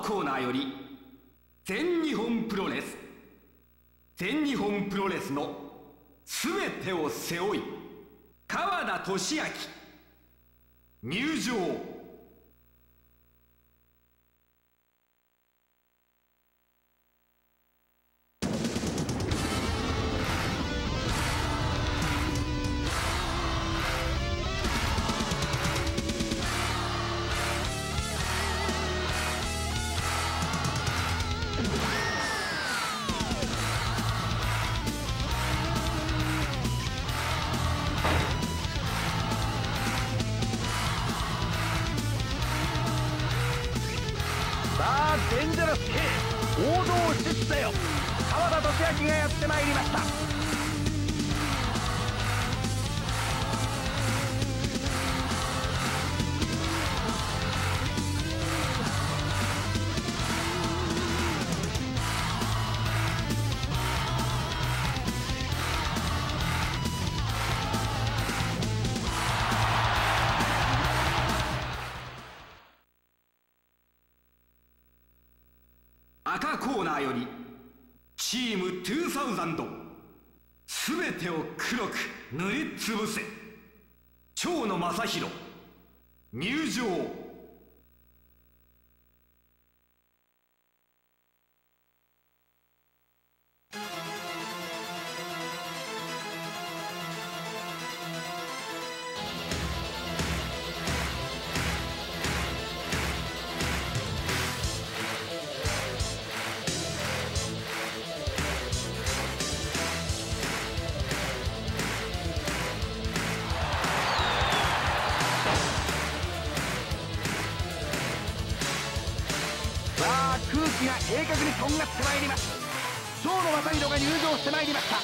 コーナーより全日本プロレスの全てを背負い川田俊明入場。 デンジャラス系王道出世よ、川田俊明がやってまいりました。 赤コーナーよりチーム2000すべてを黒く塗りつぶせ蝶野正宏入場。 空気が鋭角にとんがってまいります。蝶野正宏が入場してまいりました。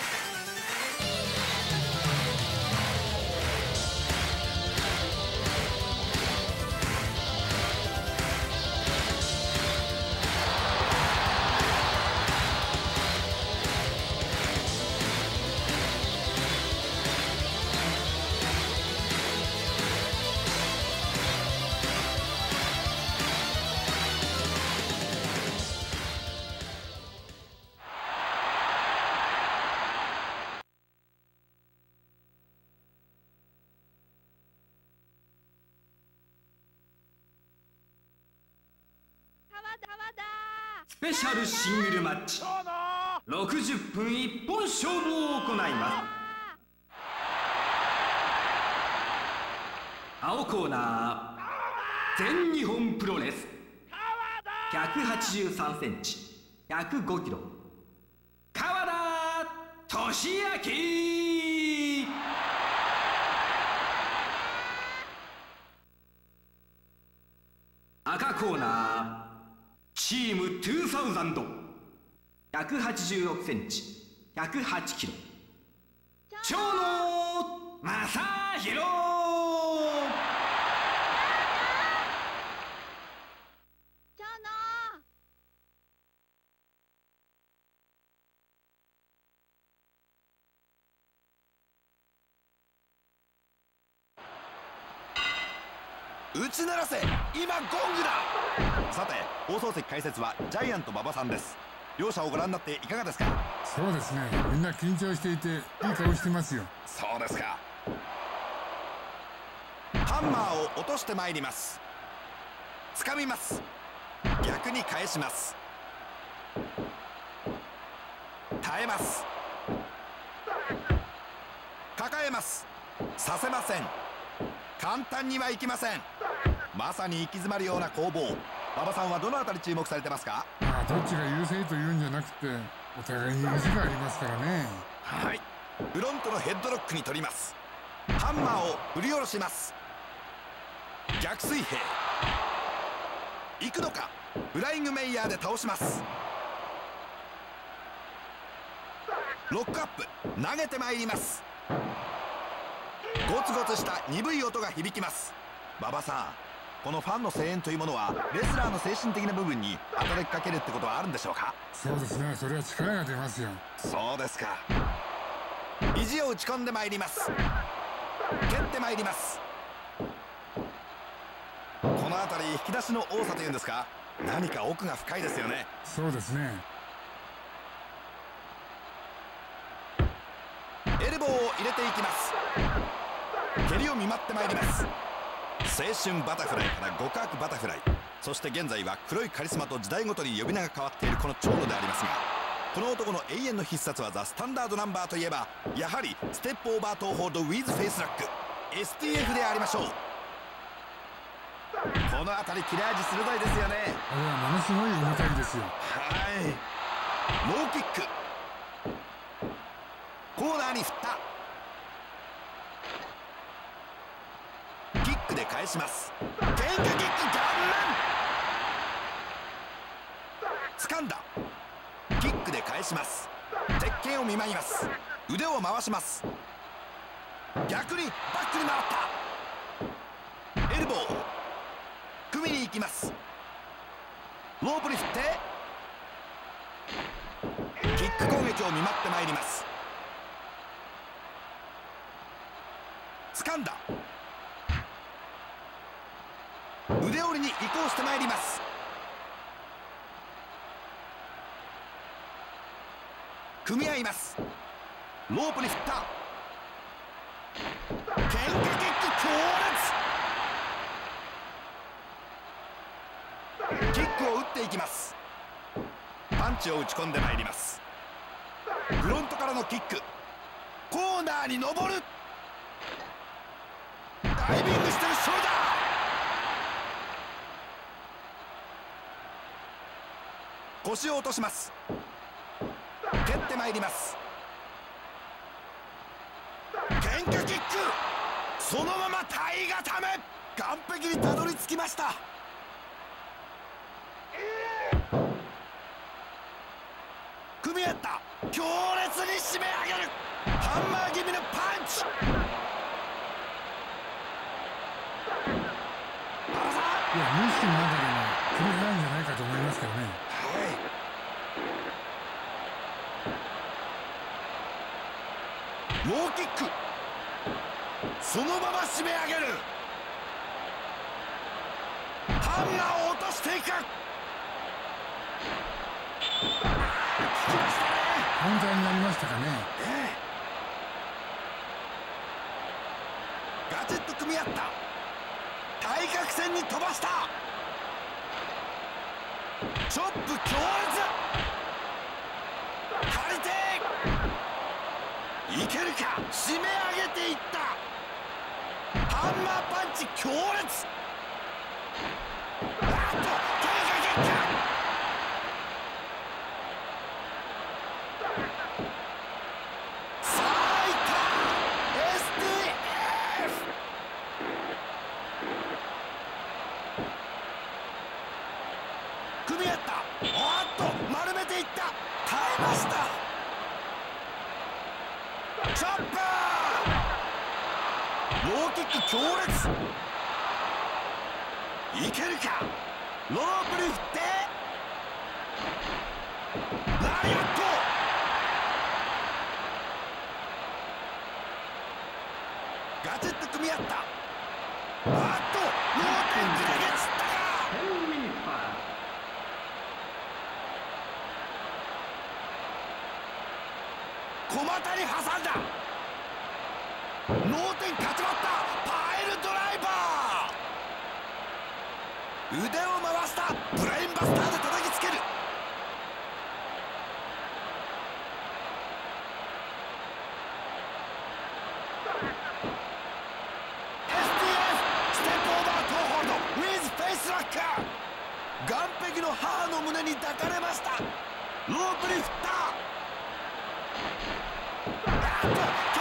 スペシャルシングルマッチ60分一本勝負を行います。青コーナー全日本プロレス183センチ105キロ川田俊明。赤コーナーチーム2000 186センチ108キロ蝶野正宏。 打ち鳴らせ、今ゴングだ。さて、放送席解説はジャイアント馬場さんです。両者をご覧になっていかがですか？ そうですね、みんな緊張していていい顔してますよ。 そうですか。ハンマーを落としてまいります。掴みます。逆に返します。耐えます。抱えます。させません。簡単にはいきません。まさに行き詰まるような攻防。馬場さんはどのあたり注目されてますか？ どっちが優勢というんじゃなくて、お互いに意地がありますからね。 はい。フロントのヘッドロックに取ります。ハンマーを振り下ろします。逆水平行くのか。フライングメイヤーで倒します。ロックアップ投げてまいります。ゴツゴツした鈍い音が響きます。馬場さん、このファンの声援というものはレスラーの精神的な部分に働きかけるってことはあるんでしょうか？ そうですね、それは力が出ますよ。 そうですか。意地を打ち込んでまいります。蹴ってまいります。この辺り引き出しの多さというんですか、 何か奥が深いですよね。 そうですね。 エルボーを入れていきます。蹴りを見舞ってまいります。青春バタフライから極悪バタフライ、そして現在は黒いカリスマと時代ごとに呼び名が変わっているこの長野でありますが、この男の永遠の必殺技スタンダードナンバーといえばやはりステップオーバートーホールドウィズフェイスラック STF でありましょう。この辺り切れ味鋭いですよね。 あれはものすごい重たいですよ。 はい、ローキック、コーナーに振った。キックで返します。喧嘩キック顔面掴んだ。キックで返します。鉄拳を見舞います。腕を回します。逆にバックに回った。エルボー組みに行きます。ロープに振ってキック攻撃を見舞ってまいります。掴んだ。腕折りに移行してまいります。組み合います。ロープに振った。喧嘩キック強烈。キックを打っていきます。パンチを打ち込んでまいります。フロントからのキック、コーナーに登る。ダイビングしてるショルダー。腰を落とします。蹴ってまいります。喧嘩キック、そのまま体固め。完璧にたどり着きました。組み合った。強烈に締め上げる。ハンマー気味のパンチ。 いや、無意識の中でも振り払うんじゃないかと思いますけどね。 ローキック、そのまま締め上げる。ハンガーを落としていく。 カウンターになりましたかね。 ガチッと組み合った。対角線に飛ばした。チョップ強烈。張り手いけるか。締め上げていった。ハンマーパンチ強烈。あっと喧嘩結果。さあいった。 STF。 組み合った。おっと丸めていった。耐えました。チョップー。ローキック強烈。いけるか。ロープに振ってラリアット。ガチッと組み合った。あっと脳天気だけつったか。小股に挟んだ。脳天勝ちまった。パイルドライバー。腕を回した。ブレインバスターで叩きつける。岸壁の母の胸に抱かれました。ロープに振った。あっと